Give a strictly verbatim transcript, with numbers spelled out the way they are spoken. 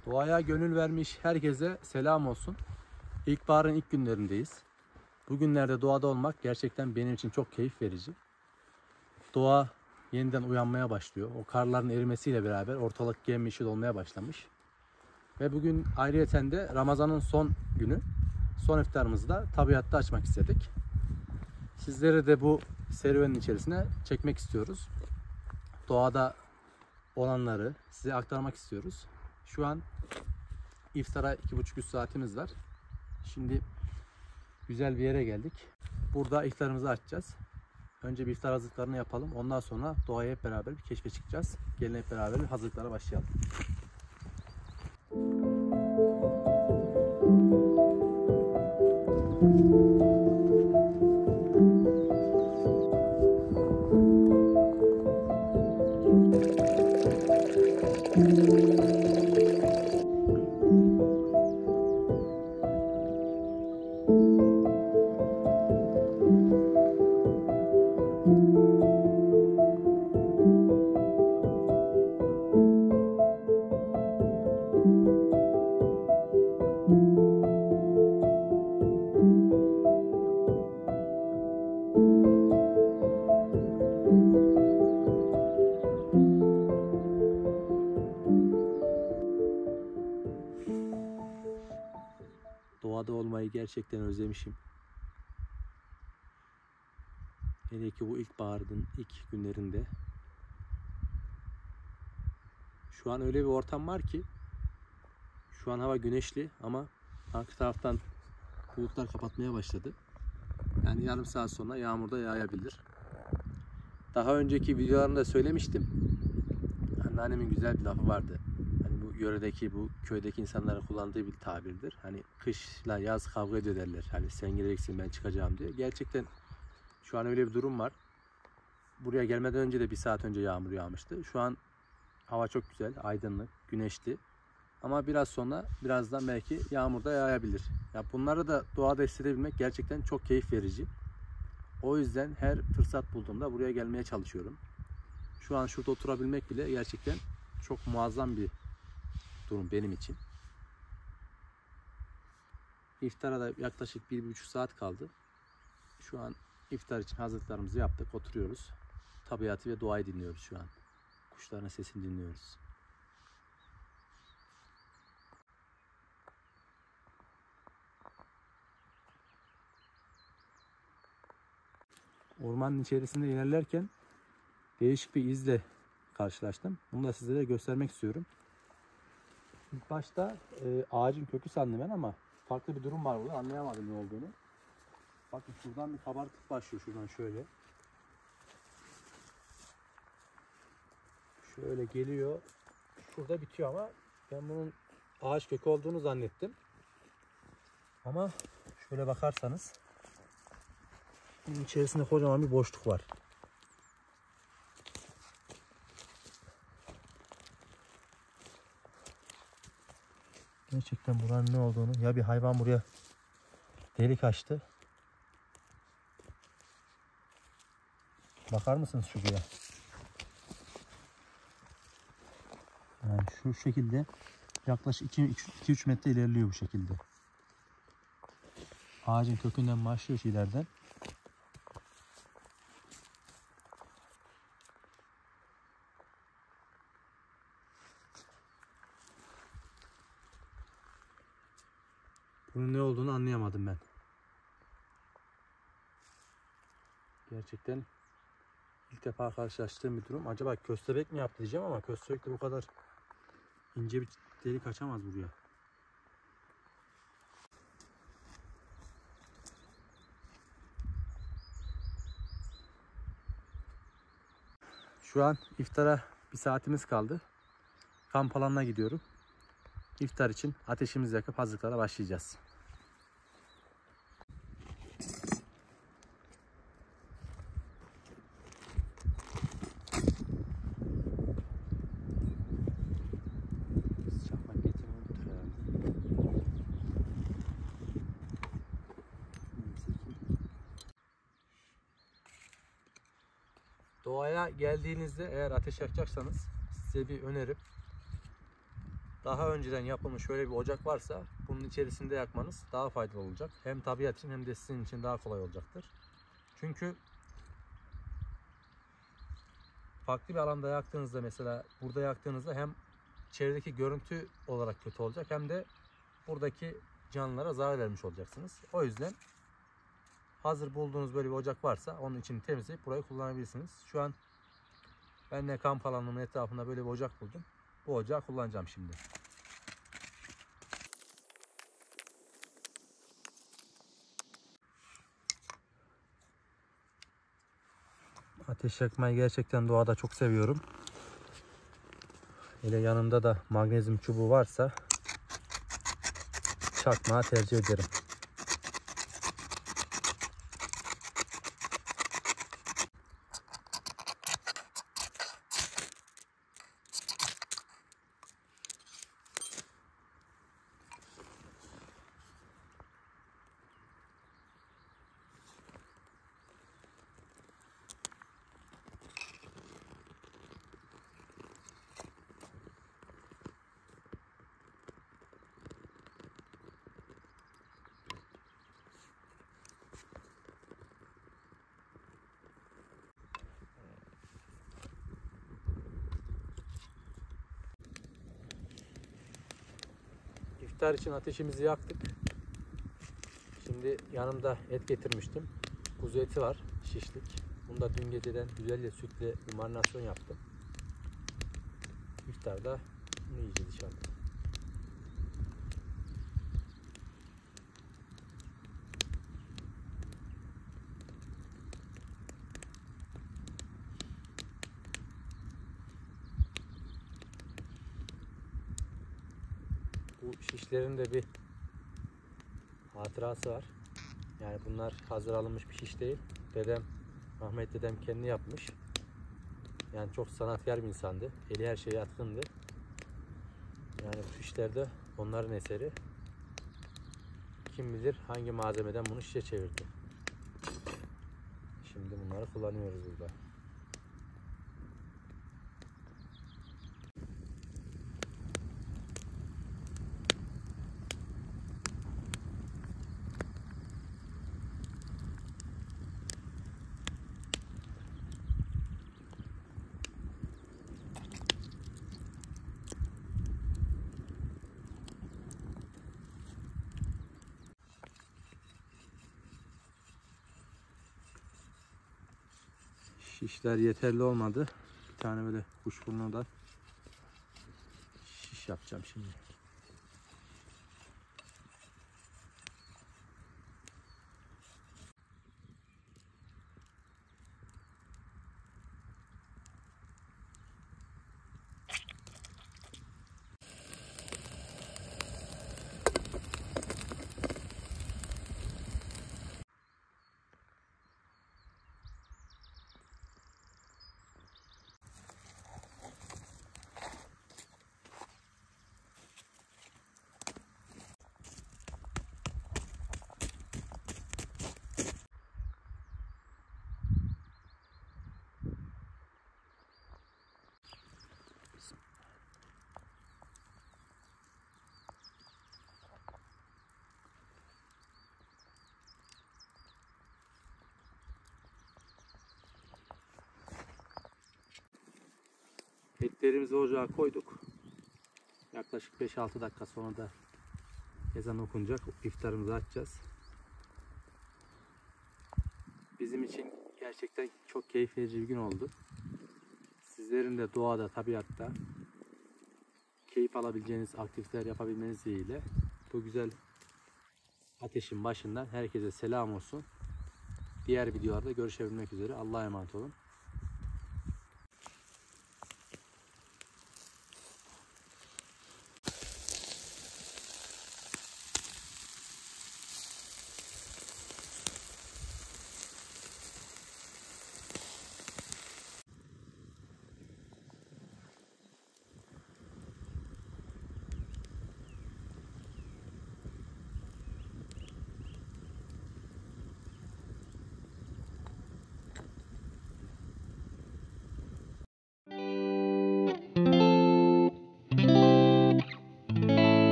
Doğaya gönül vermiş herkese selam olsun. İlkbaharın ilk günlerindeyiz. Bugünlerde doğada olmak gerçekten benim için çok keyif verici. Doğa yeniden uyanmaya başlıyor. O karların erimesiyle beraber ortalık yemyeşil olmaya başlamış. Ve bugün ayrıyeten de Ramazan'ın son günü. Son iftarımızı da tabiatta açmak istedik. Sizleri de bu serüvenin içerisine çekmek istiyoruz. Doğada olanları size aktarmak istiyoruz. Şu an iftara iki buçuk üç saatimiz var. Şimdi güzel bir yere geldik. Burada iftarımızı açacağız. Önce bir iftar hazırlıklarını yapalım. Ondan sonra doğaya hep beraber bir keşfe çıkacağız. Gelin hep beraber bir hazırlıklara başlayalım. Doğada olmayı gerçekten özlemişim. Hele ki bu ilkbaharın ilk günlerinde. Şu an öyle bir ortam var ki şu an hava güneşli ama arka taraftan bulutlar kapatmaya başladı. Yani yarım saat sonra yağmur da yağabilir. Daha önceki videolarımda söylemiştim. Anneannemin güzel bir lafı vardı. Hani bu yöredeki, bu köydeki insanların kullandığı bir tabirdir. Hani kışla yaz kavga ediyor derler. Hani sen gireceksin ben çıkacağım diye. Gerçekten şu an öyle bir durum var. Buraya gelmeden önce de bir saat önce yağmur yağmıştı. Şu an hava çok güzel, aydınlık, güneşli. Ama biraz sonra birazdan belki yağmur da yağabilir. Ya bunları da doğada hissedebilmek gerçekten çok keyif verici. O yüzden her fırsat bulduğumda buraya gelmeye çalışıyorum. Şu an şurada oturabilmek bile gerçekten çok muazzam bir durum benim için. İftara da yaklaşık bir buçuk saat kaldı. Şu an iftar için hazırlıklarımızı yaptık, oturuyoruz. Tabiatı ve doğayı dinliyoruz şu an. Kuşların sesini dinliyoruz. Ormanın içerisinde ilerlerken değişik bir izle karşılaştım. Bunu da sizlere göstermek istiyorum. İlk başta e, ağacın kökü sandım ben ama farklı bir durum var burada. Anlayamadım ne olduğunu. Bakın şuradan bir kabartık başlıyor. Şuradan şöyle. Şöyle geliyor. Şurada bitiyor ama ben bunun ağaç kökü olduğunu zannettim. Ama şöyle bakarsanız bunun içerisinde kocaman bir boşluk var. Gerçekten buranın ne olduğunu, ya bir hayvan buraya delik açtı. Bakar mısınız şuraya? Yani şu şekilde yaklaşık iki üç metre ilerliyor bu şekilde. Ağacın kökünden başlıyor ileriden. Bunun ne olduğunu anlayamadım ben. Gerçekten ilk defa karşılaştığım bir durum. Acaba köstebek mi yaptı diyeceğim ama köstebek de bu kadar ince bir delik açamaz buraya. Şu an iftara bir saatimiz kaldı. Kamp alanına gidiyorum. İftar için ateşimizi yakıp hazırlıklara başlayacağız. Doğaya geldiğinizde eğer ateş yakacaksanız size bir önerim. daha önceden yapılmış şöyle bir ocak varsa bunun içerisinde yakmanız daha faydalı olacak. Hem tabiat için hem de sizin için daha kolay olacaktır. Çünkü farklı bir alanda yaktığınızda, mesela burada yaktığınızda hem çevredeki görüntü olarak kötü olacak hem de buradaki canlılara zarar vermiş olacaksınız. O yüzden hazır bulduğunuz böyle bir ocak varsa onun içini temizleyip burayı kullanabilirsiniz. Şu an ben de kamp alanının etrafında böyle bir ocak buldum. Bu ocağı kullanacağım şimdi. Ateş yakmayı gerçekten doğada çok seviyorum. Hele yanımda da magnezyum çubuğu varsa çakmağı tercih ederim. İftar için ateşimizi yaktık. Şimdi yanımda et getirmiştim. Kuzu eti var, şişlik. Bunu da dün geceden güzelle sütle bir marinasyon yaptım. İftarda bunu yiyeceğiz inşallah. Bu şişlerin de bir hatırası var. Yani bunlar hazır alınmış bir şiş değil. Dedem, rahmetli dedem kendi yapmış. Yani çok sanatkar bir insandı. Eli her şeye yatkındı. Yani bu şişler de onların eseri. Kim bilir hangi malzemeden bunu şişe çevirdi. Şimdi bunları kullanıyoruz burada. Şişler yeterli olmadı. Bir tane böyle kuşburnundan şiş yapacağım şimdi. Etlerimizi ocağa koyduk. Yaklaşık beş altı dakika sonra da ezan okunacak. İftarımızı açacağız. Bizim için gerçekten çok keyif verici bir gün oldu. Sizlerin de doğada, tabiatta keyif alabileceğiniz aktiviteler yapabilmeniz dileğiyle bu güzel ateşin başından herkese selam olsun. Diğer videolarda görüşebilmek üzere. Allah'a emanet olun.